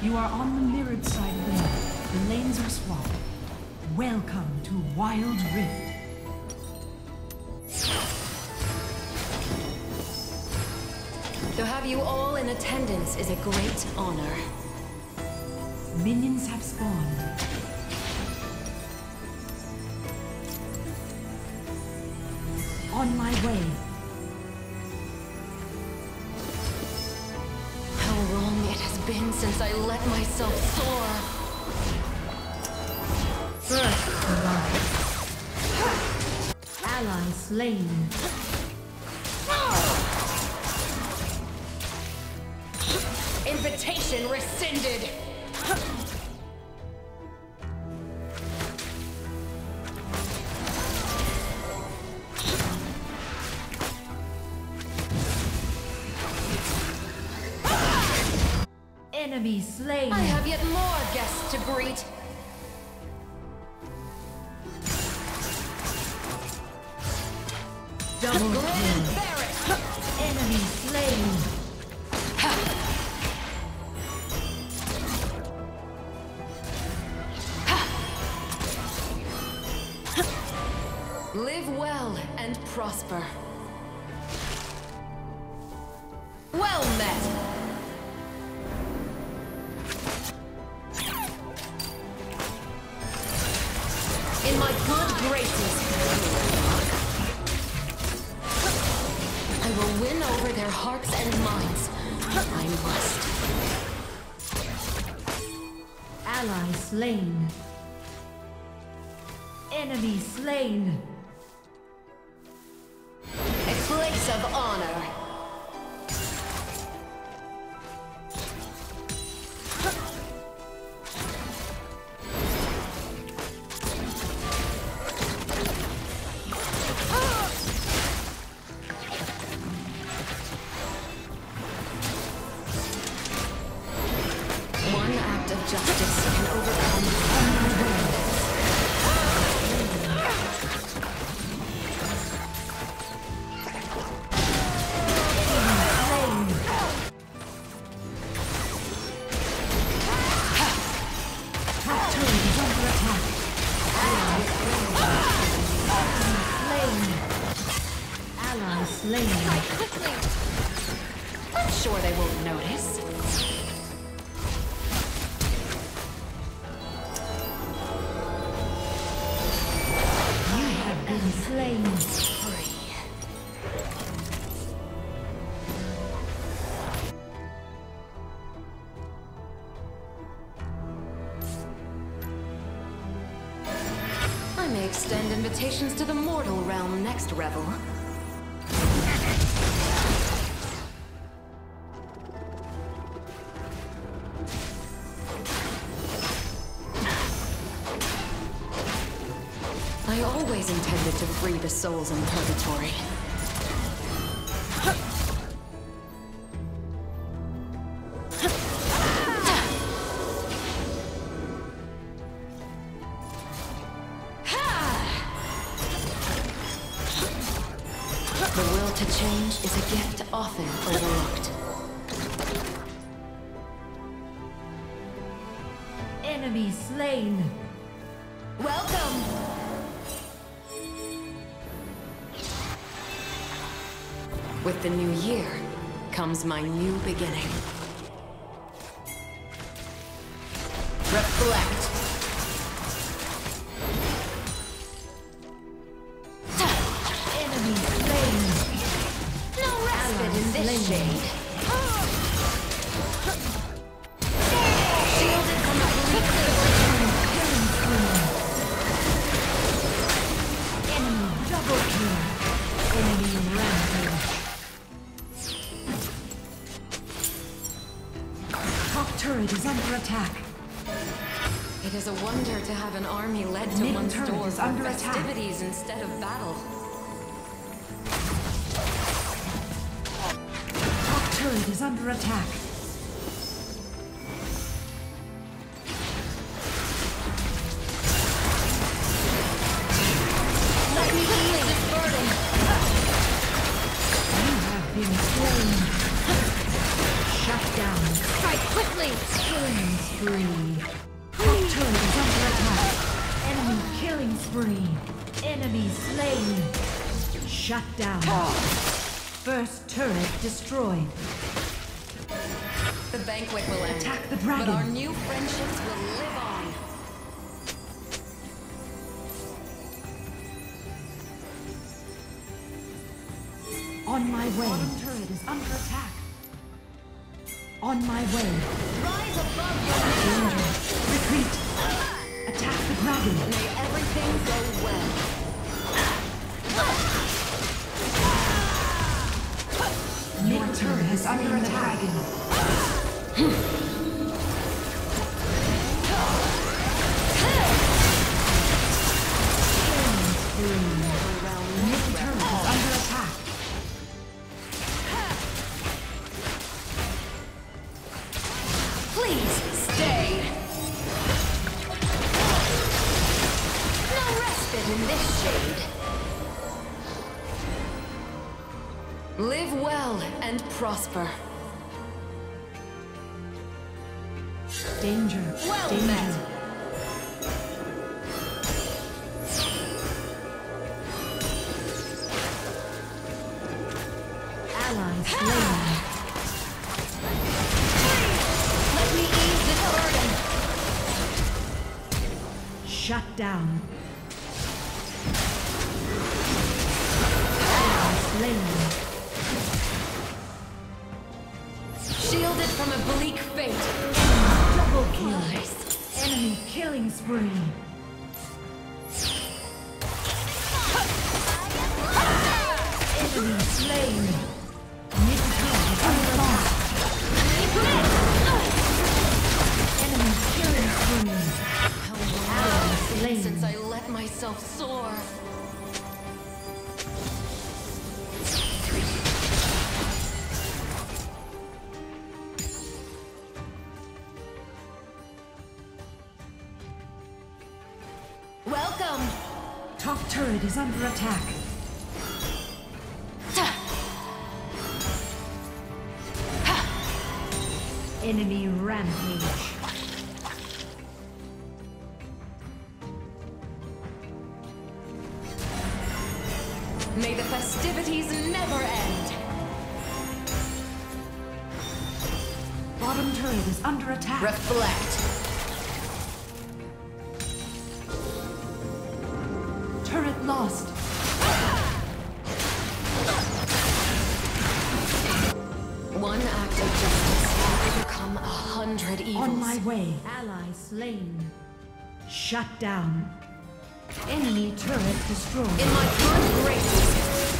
You are on the mirrored side of the map. The lanes are swapped. Welcome to Wild Rift. To have you all in attendance is a great honor. Minions have spawned. On my way. How long it has been since I let myself soar. First blood. Ally slain. Invitation rescinded. Enemy slain. I have yet more guests to greet. Double Grand kill. Barret. Enemy slain. Live well and prosper. Well met. In my good graces, I will win over their hearts and minds. I must. Ally slain. Enemy slain. A place of honor. One act of justice can overcome Slain. quickly. I'm sure they won't notice. You have been slain. Free. I may extend invitations to the mortal realm next revel. I always intended to free the souls in purgatory. The will to change is a gift often overlooked. Enemy slain. Welcome! With the new year comes my new beginning. Reflect. Enemy slain. No respite in this shade. Shielded from the Enemy double kill. Enemy rampage. Top turret is under attack. It is a wonder to have an army led to Middle one's turret door is for under attack. festivities instead of battle. Top turret is under attack. Let me feel this burden. You have been slain. Shut down. Strike quickly. Killing spree. Top turret is under attack. Enemy killing spree. Enemy slain. Shut down. First turret destroyed. The banquet will end. Attack the dragon. But our new friendships will live on. On my way. Bottom turret is under attack. On my way. Rise above your Danger. Retreat. Attack the dragon. May everything go well. Your turret is under attack. Mid turret is under attack. Please stay. No respite in this shade. Live well and prosper. Danger. Well Danger. met. Ally slain. Let me ease this burden. Shut down. Ally slain. Shielded from a bleak fate. Double kill. Nice. Enemy killing spree. Enemy slain. Mid turret is under attack. Enemy killing spree. Ally slain. Since I let myself soar. Welcome. Top turret is under attack. Enemy rampage. May the festivities never end. Bottom turret is under attack. Reflect. Turret lost. One act of justice will overcome 100 evils. On my way. Ally slain. Shut down. Enemy turret destroyed. In my good graces.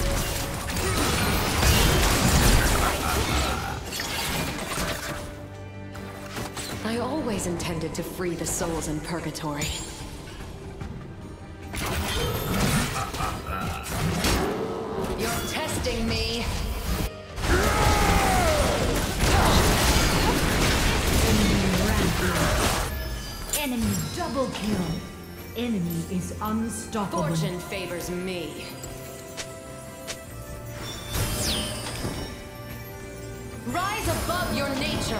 I always intended to free the souls in purgatory. You're testing me. Enemy rampage. Enemy double kill. Enemy is unstoppable. Fortune favors me. Rise above your nature.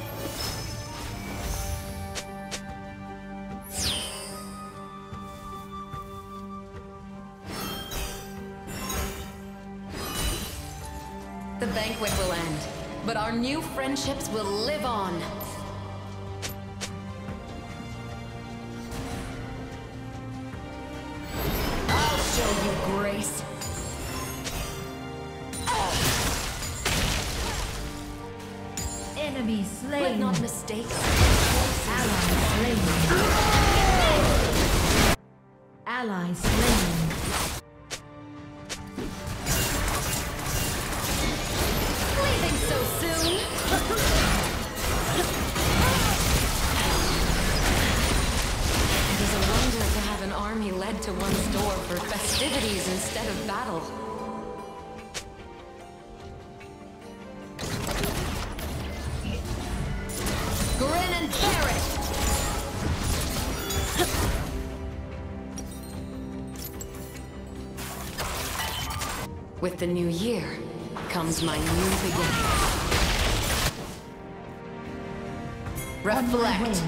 The banquet will end, but our new friendships will live on. I'll show you grace. Enemy slain. Let not mistakes. Ally slain. Ally slain. Leaving so soon. It is a wonder to have an army led to one's door for festivities instead of battle. Grin and bear it! With the new year comes my new beginning. Reflect.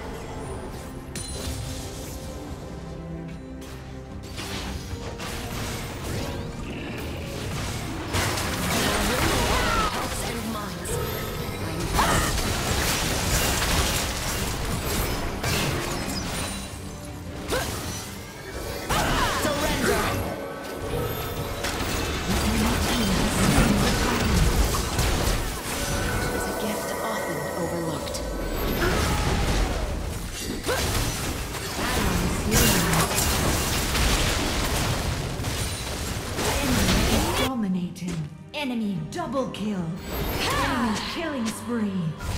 Enemy double kill. Enemy killing spree.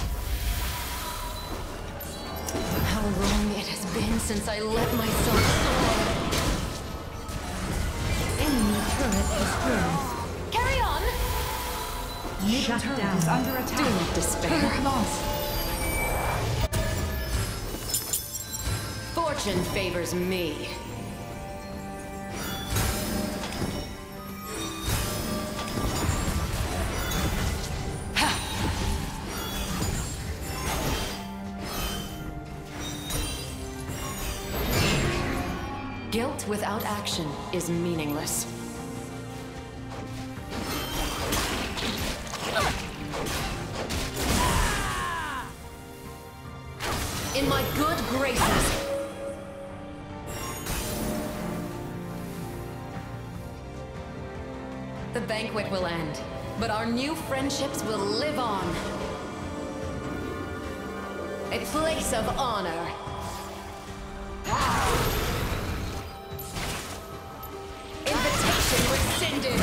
How long it has been since I let myself soar. Enemy turret destroyed. Carry on! Shut down. Is under attack. Do not despair. Turret lost. Fortune favors me. Guilt without action is meaningless. In my good graces. The banquet will end, but our new friendships will live on. A place of honor. Invitation rescinded.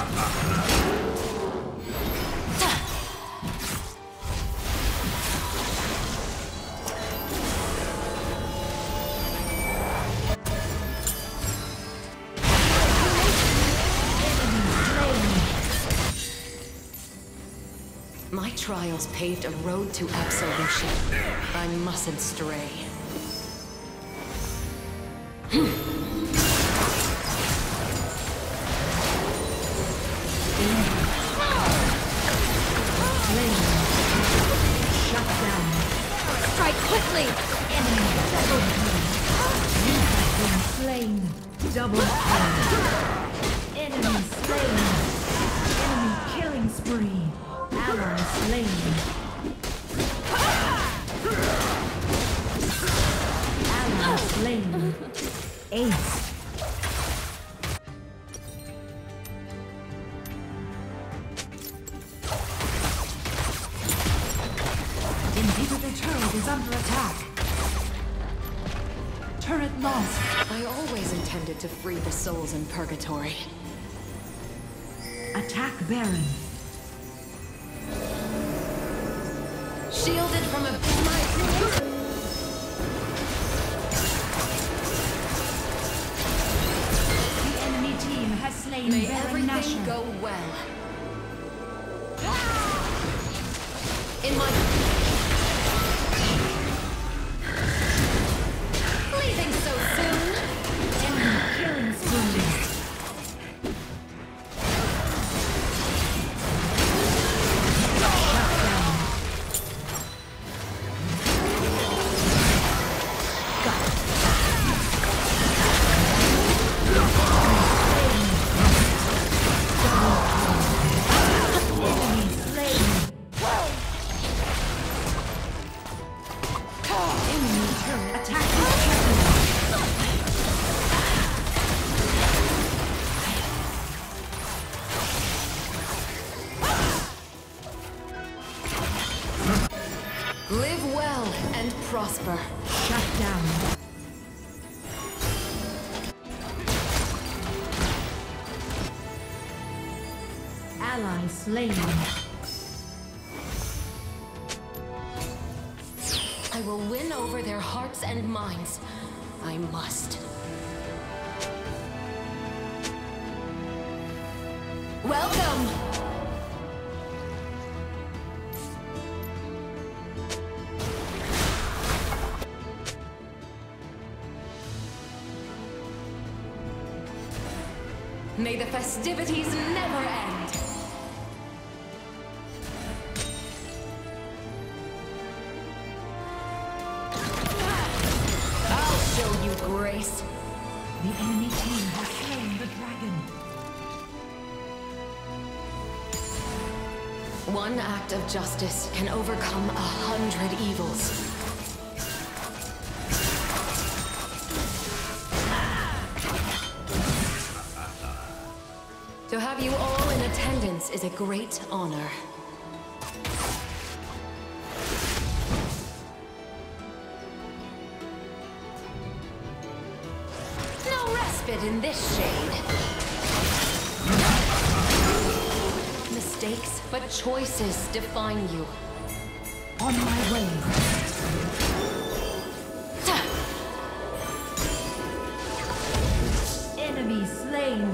My trials paved a road to absolution. I mustn't stray. Shut down. Strike quickly. Enemy double kill. You have been slain. Double kill. Enemy slain. Enemy killing spree. Ally slain. Ally slain. Ace. Inhibitor turret is under attack. Turret lost. I always intended to free the souls in purgatory. Attack Baron. Shielded from a... The enemy team has slain May Baron everything Nashor. go well. In my... Leaving so soon? Enemy killing spree. Live well and prosper. Shut down. Ally slain. I will win over their hearts and minds. I must. Welcome! May the festivities never end. sacrifice. The enemy team has slain the dragon. One act of justice can overcome 100 evils. To have you all in attendance is a great honor. No respite in this shade. Mistakes, but choices define you. On my way. Enemy slain.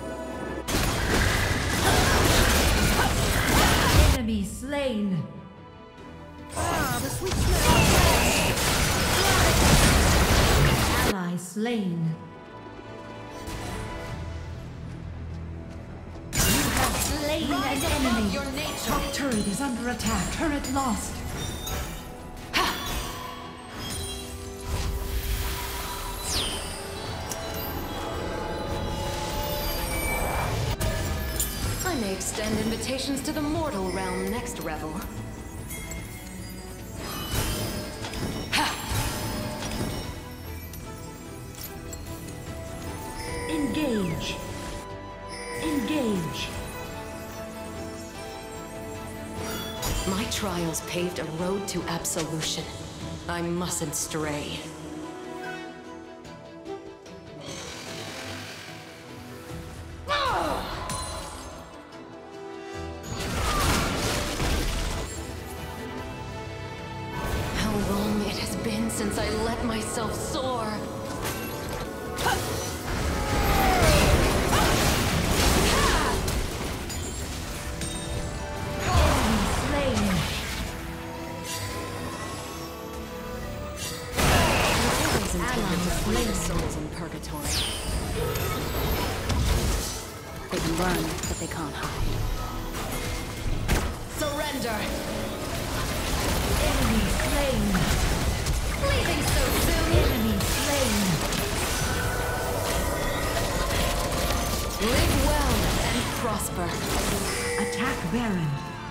Enemy slain. Ah, the sweet smell. Ally slain. You have slain an enemy. Your nature. Top turret is under attack. Turret lost. I may extend invitations to the mortal realm next revel. Engage. Engage. My trials paved a road to absolution. I mustn't stray. How long it has been since I let myself soar. Souls in purgatory. They can run, but they can't hide. Surrender! Enemy slain. Leaving so soon! Enemy slain. Live well and prosper. Attack Baron.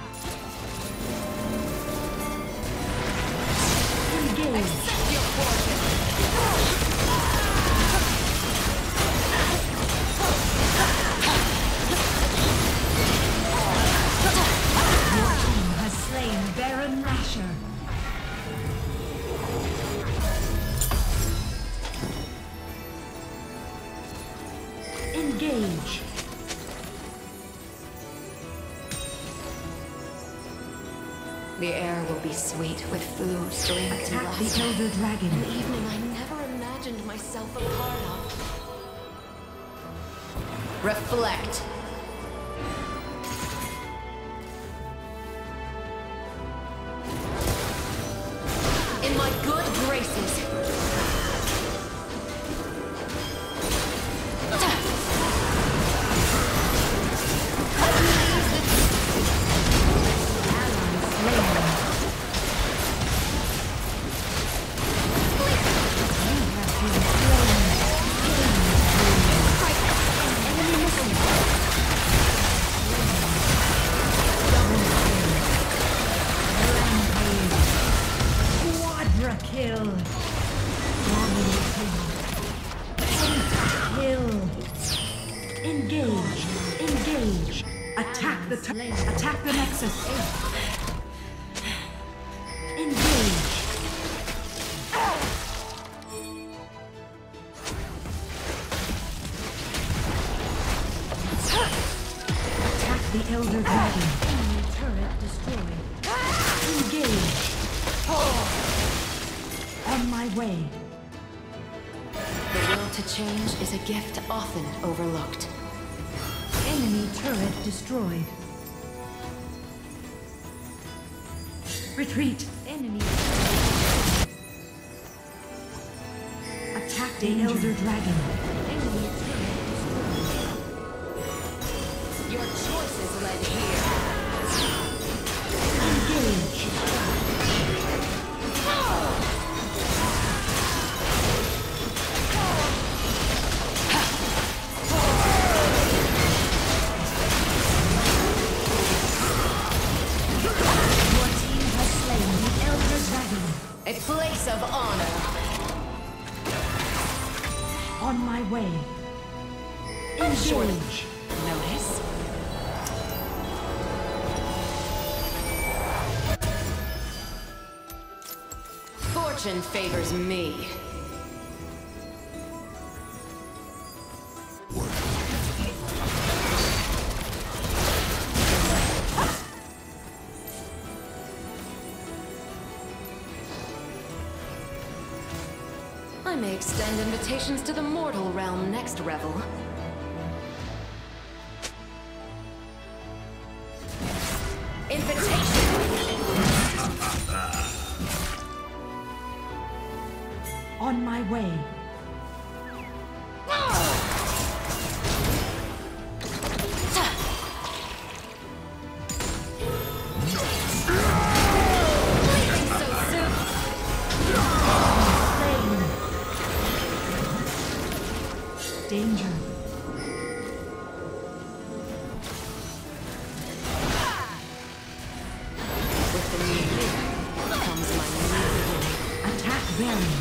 Engage. Accept your fortune! Your team has slain Baron Nashor. Engage. The air will be sweet with food, drink, and Attack laughter. the Elder Dragon. An evening I never imagined myself a part of. Reflect. In my good graces. Kill. Kill. Engage. Engage. Attack the Nexus. Engage. Attack the Elder Dragon. Enemy turret destroyed. Engage. On my way. The will to change is a gift often overlooked. Enemy turret destroyed. Retreat. Enemy. Attack the Elder Dragon. Enemy turret destroyed. Your choices led here. Engage. A place of honor. On my way. Engage. Notice? Fortune favors me. I may extend invitations to the mortal realm next revel. Invitation! On my way. Danger. With the new year comes my new beginning. Attack Baron.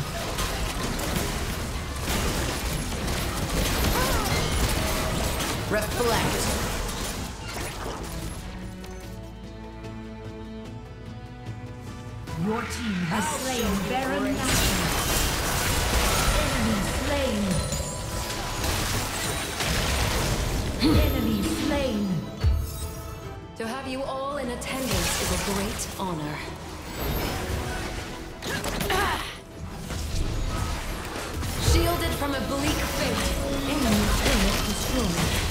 Reflect. Your team has slain Baron Nashor. Enemy slain. Enemy slain. To have you all in attendance is a great honor. Shielded from a bleak fate. Enemy turret destroyed.